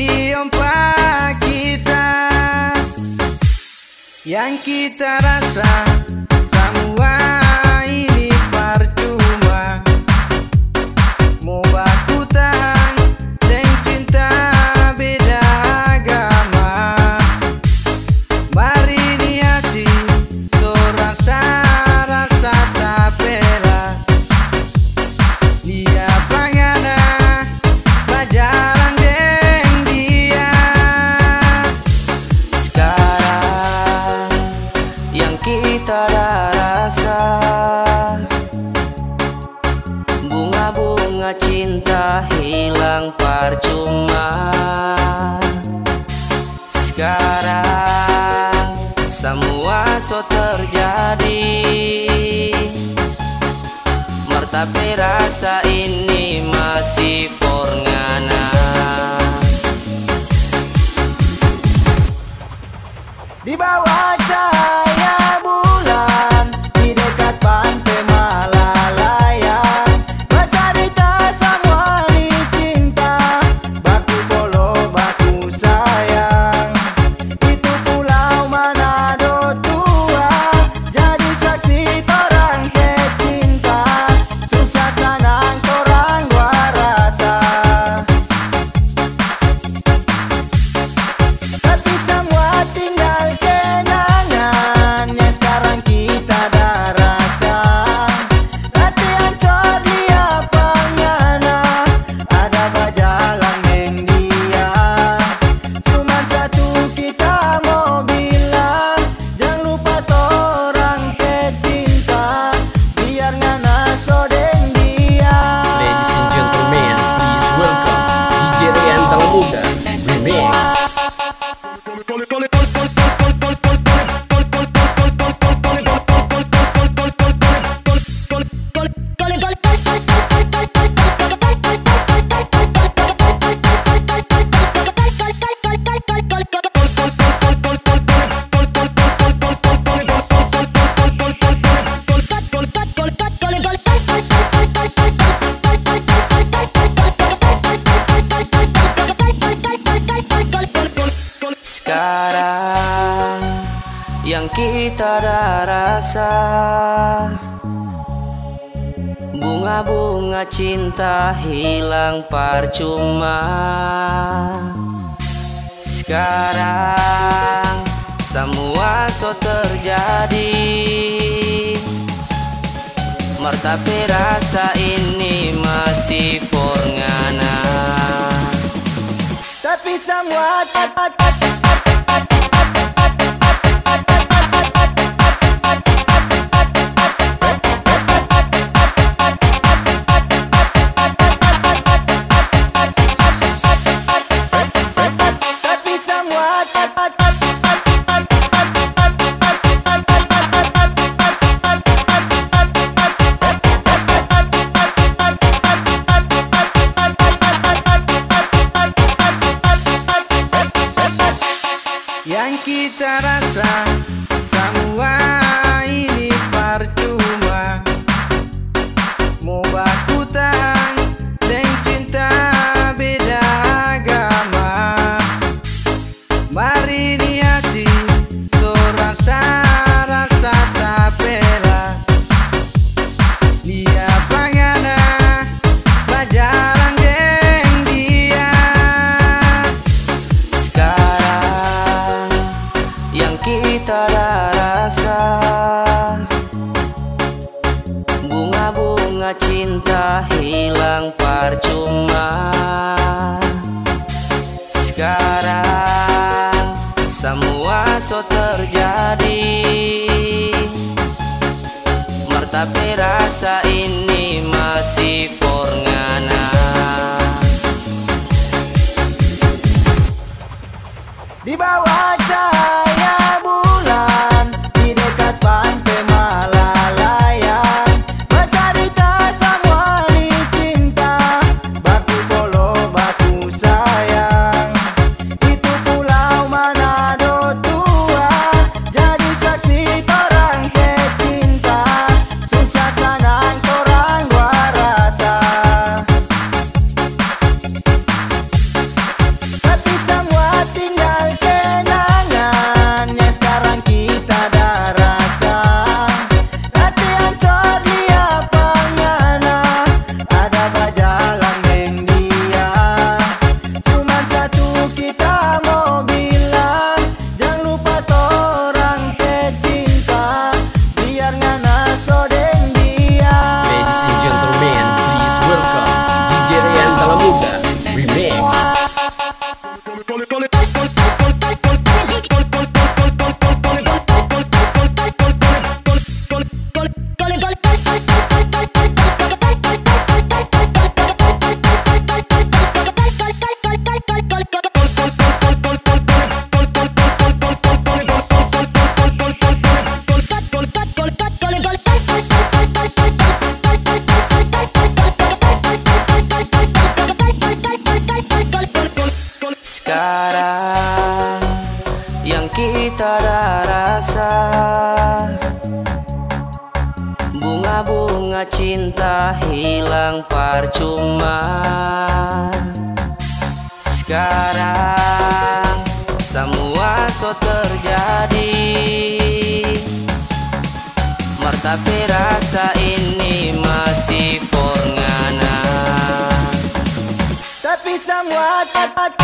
ombak kita yang kita rasa semua ini percuma. Mau baku tahan dan cinta beda agama. Mari niati to rasa-rasa tak bela. Dia pangana bajalang deng dia. Sekarang yang kita dah rasa, bunga-bunga cinta hilang percuma. Sekarang semua so terjadi, tapi rasa ini masih porngana. Di bawah cahaya bulan, di dekat pantai Malalayang, bercerita semua ni cinta, baku bolo baku sayang. Itu pulau Manado tua, jadi saksi torang ke cinta. Susah senang torang gua rasa, tapi semua tinggal kenangan yang sekarang kita dah rasa. Hati hancur dia pangana, ada bajalang yang dia. Cuman satu kita mau bilang, jangan lupa torang ke cinta, biar ngana sodeng dia. Ladies and gentlemen, please welcome DJ Rian Talamuda Remix. Sekarang yang kita dah rasa, bunga-bunga cinta hilang percuma. Sekarang semua so terjadi, tapi rasa ini masih porngana. Tapi semua yang kita rasa semua ini percuma. Mau baku tahan dan cinta beda agama. Mari niati to rasa-rasa tak bela. Dia pangana bajalang deng dia. Sekarang yang kita dah rasa, bunga-bunga cinta hilang percuma. Sekarang semua so terjadi, tapi rasa ini masih porngana. Di bawah cahaya bulan, di dekat pantai Malalayang, bercerita semua ni cinta, baku bolo baku sayang. Itu pulau Manado tua, jadi saksi torang ke cinta. Susah senang torang cinta hilang percuma. Sekarang semua so terjadi, tapi rasa ini masih porngana. Tapi semua